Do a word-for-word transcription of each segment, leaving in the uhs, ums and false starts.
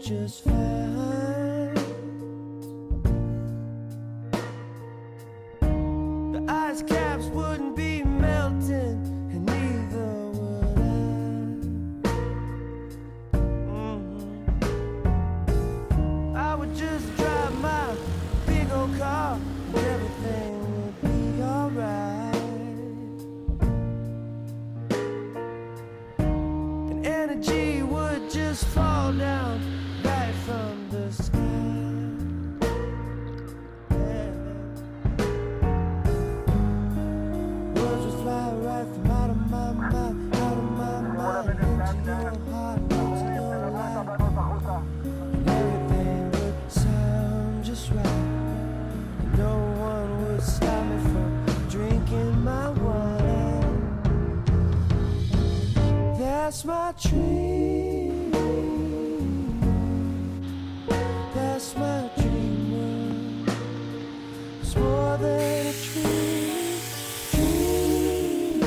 just fine. The ice caps wouldn't be melting, and neither would I. Mm-hmm. I would just drive my big old car, and everything would be alright. And energy would just fall down right from the sky. Yeah. Words would fly right from out of my mouth, out of my mind, into your heart, into your life. And everything would sound just right. And no one would stop me from drinking my wine. That's my dream. That's my dream world. It's more than a dream. Dream.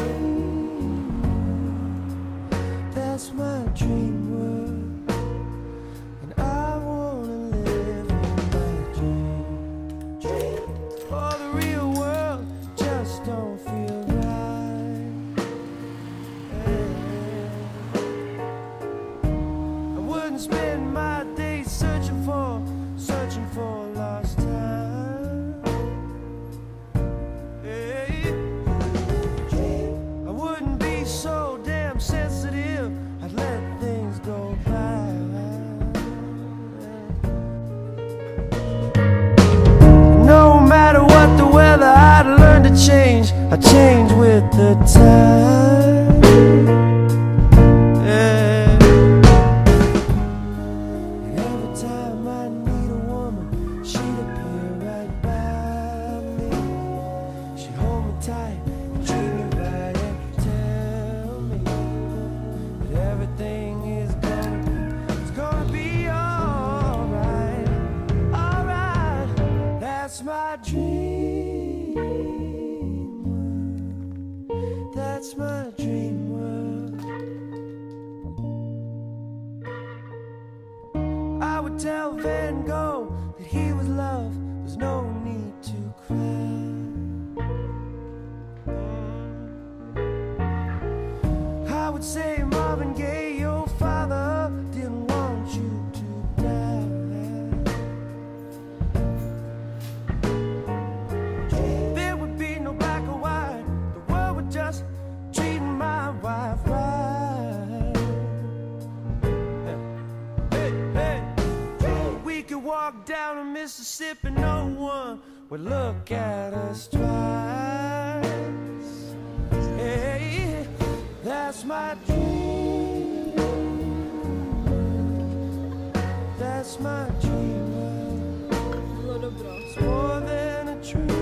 That's my dream world, and I wanna live in my dream. Dream. For the real world just don't feel right. Yeah. I wouldn't spend my days searching for, searching for lost time. Hey. I wouldn't be so damn sensitive, I'd let things go by. No matter what the weather, I'd learn to change. I change with the time. Yeah. And every time I need a woman, she'd appear right by me. She'd hold me tight, treat me right, and tell me that everything is gonna be, it's gonna be alright, alright. That's my dream world. That's my dream world. I would tell Van Gogh that he was love, there's no need to cry. I would say, Marvin Gaye, your father didn't want you to die. There would be no black or white, the world would just treat my wife right. Hey, hey. We could walk down the Mississippi, no one would look at us twice. Hey, that's my dream. That's my dream. It's more than a dream.